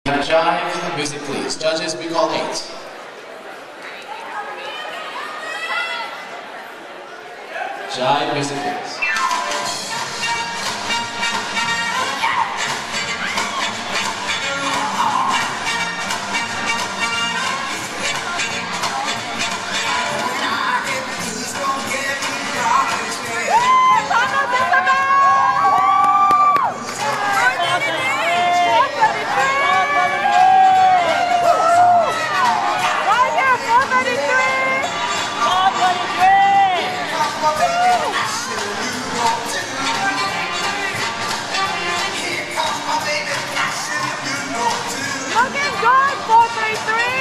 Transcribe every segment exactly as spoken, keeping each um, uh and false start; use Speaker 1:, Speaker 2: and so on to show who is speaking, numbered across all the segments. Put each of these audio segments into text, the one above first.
Speaker 1: Jive, music please. Judges, we call eight. Jive, music please.
Speaker 2: Looking good, four three three.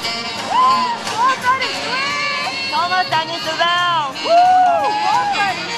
Speaker 2: Thomas, I need to down. Woo!